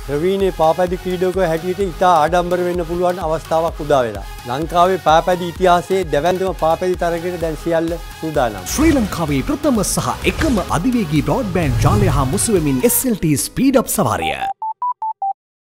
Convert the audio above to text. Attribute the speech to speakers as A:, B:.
A: ප්‍රවීණ පාපැදි ක්‍රීඩකයෙකු හැටියට ඉතා ආඩම්බර වෙන්න පුළුවන් අවස්ථාවක් උදා වෙලා. ලංකාවේ පාපැදි ඉතිහාසයේ දැවැන්තම පාපැදි තරගයට දැන් සියල්ල සූදානම්.
B: ශ්‍රී ලංකාවේ ප්‍රථම සහ එකම අධිවේගී බ්‍රෝඩ්බෑන්ඩ් ජාලය හා මුසු වෙමින් SLT ස්පීඩ් අප් සවාරිය.